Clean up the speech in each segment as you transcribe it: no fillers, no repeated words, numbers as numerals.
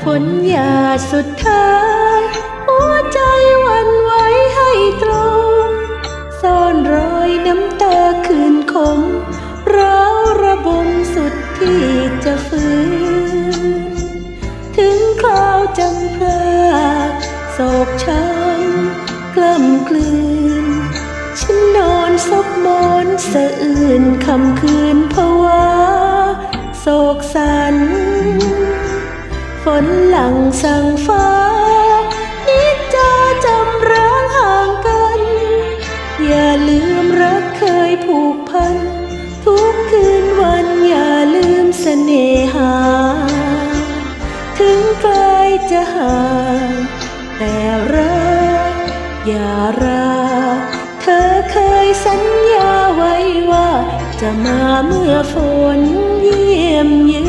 ฝนหยาดสุดท้ายหัวใจหวั่นไหวให้ตรงซ่อนรอยน้ำตาคืนคมร้าวระบมสุดที่จะฟื้นถึงคราวจำพรากโศกช้ำกล้ำกลืนฉันนอนซบหมอนสะอื้นคำคืนภาวะโศกสันฝนหลั่งสั่งฟ้านิจจาจำร้างห่างกันอย่าลืมรักเคยผูกพันทุกคืนวันอย่าลืมเสน่หาถึงไกลจะห่างแต่รักอย่าราเธอเคยสัญญาไว้ว่าจะมาเมื่อฝนเยี่ยมเยื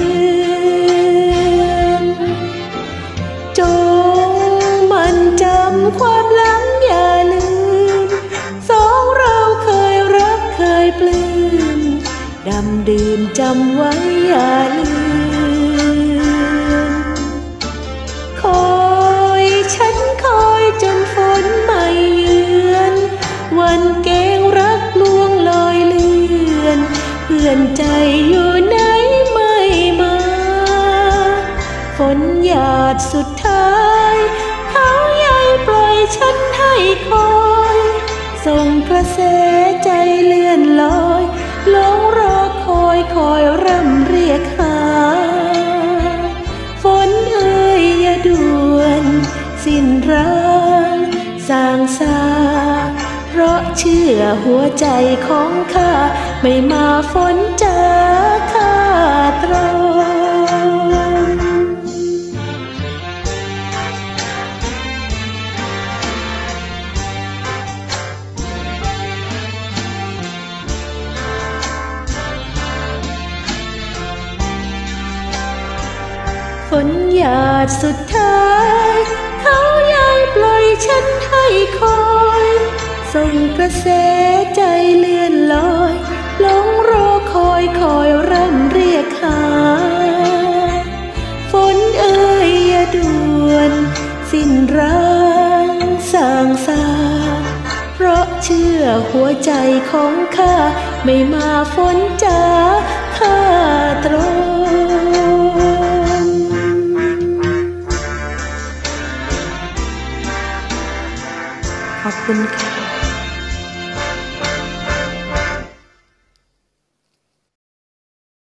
อนจงมันจำความหลังอย่าลืมสองเราเคยรักเคยปลื้มดำดื่มจำไว้อย่าลืมคอยฉันคอยจนฝนไม่เยือนวันเกงรักลวงลอยเลือนเพื่อนใจอยู่ไหนไม่มาฝนหยาดสุดท้ายเขาใหญ่ปล่อยฉันให้คอยส่งกระแสใจเลื่อนลอยหลงรอคอยคอยร่ำเรียกหาฝนเอ่ยอย่าด่วนสิ้นรักสางซาเพราะเชื่อหัวใจของข้าไม่มาฝนจะข้าตรงฝนหยาดสุดท้ายเขาย้ายปล่อยฉันให้คอยส่งกระแสใจเลื่อนลอยหลงรอคอยคอยร่ำเรียกหาฝนเอ่ยอย่าด่วนสิ้นรักสางซาเพราะเชื่อหัวใจของข้าไม่มาฝนจะข้าตรงขอบคุณค่ะ